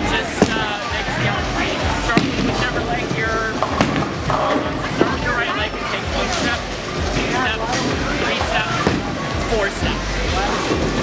just next count. Start with whichever leg you're. Start with your right leg and take 1 step, 2 steps, 3 steps, 4 steps.